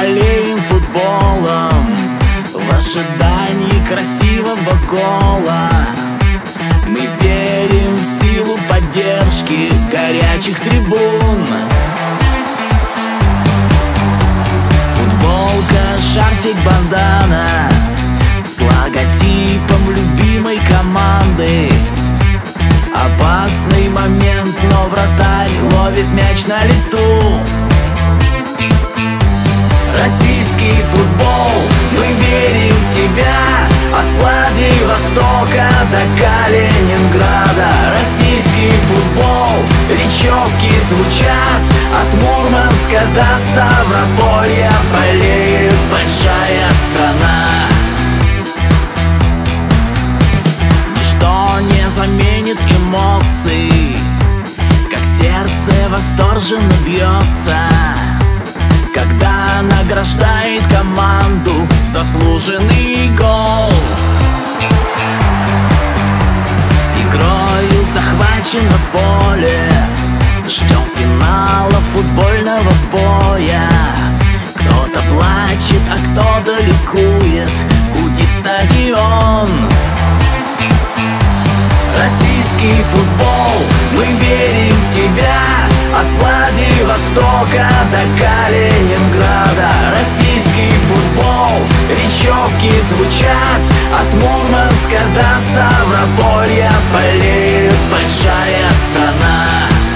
болеем футболом в ожидании красивого гола. Мы верим в силу поддержки горячих трибун. Футболка, шарфик, бандана с логотипом любимой команды. Опасный момент, но вратарь ловит мяч на лету. Российский футбол, мы верим в тебя. От Владивостока до Калининграда. Российский футбол, речевки звучат. От Мурманска до Ставрополья болеет большая страна. Ничто не заменит эмоций, как сердце восторженно бьется, когда награждает команду заслуженный гол. Игрою захвачено поле, ждем финала футбольного боя. Кто-то плачет, а кто-то ликует, гудит стадион. Российский футбол, мы верим в тебя. От Владивостока до Калининграда. Российский футбол, речевки звучат. От Мурманска до Ставрополья болеет большая страна.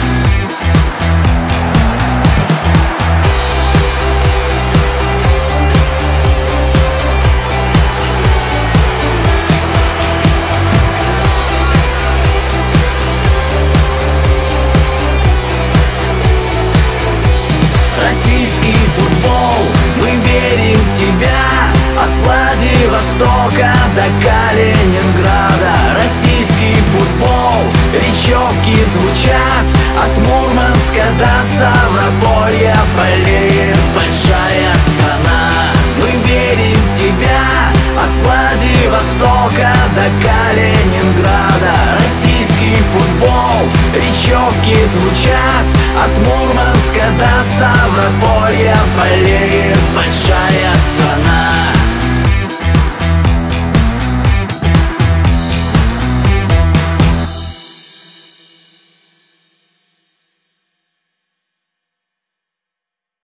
Российский футбол, мы верим в тебя. От Владивостока до Калининграда. Российский футбол, речевки звучат. От Мурманска до Ставрополья болеет большая страна. Мы верим в тебя. От Владивостока до Калининграда. Российский футбол, речевки звучат. От Мурманска до Ставрополья болеет большая